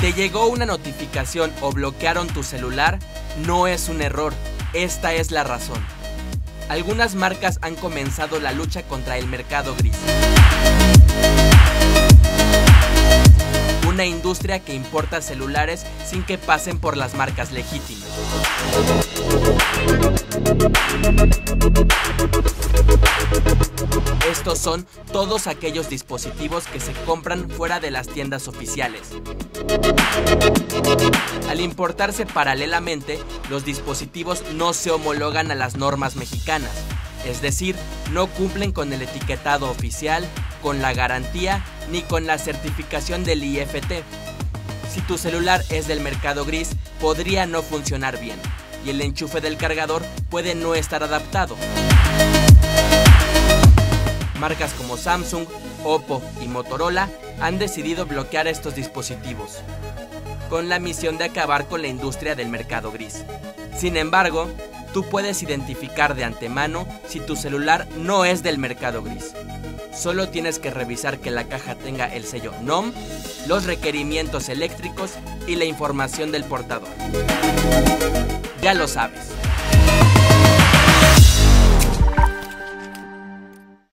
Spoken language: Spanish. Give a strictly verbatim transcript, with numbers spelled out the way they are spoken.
¿Te llegó una notificación o bloquearon tu celular? No es un error, esta es la razón. Algunas marcas han comenzado la lucha contra el mercado gris. Una industria que importa celulares sin que pasen por las marcas legítimas. Estos son todos aquellos dispositivos que se compran fuera de las tiendas oficiales. Al importarse paralelamente, los dispositivos no se homologan a las normas mexicanas, es decir, no cumplen con el etiquetado oficial, con la garantía ni con la certificación del I F T. Si tu celular es del mercado gris, podría no funcionar bien y el enchufe del cargador puede no estar adaptado. Marcas como Samsung, Oppo y Motorola han decidido bloquear estos dispositivos, con la misión de acabar con la industria del mercado gris. Sin embargo, tú puedes identificar de antemano si tu celular no es del mercado gris. Solo tienes que revisar que la caja tenga el sello N O M, los requerimientos eléctricos y la información del portador. Ya lo sabes.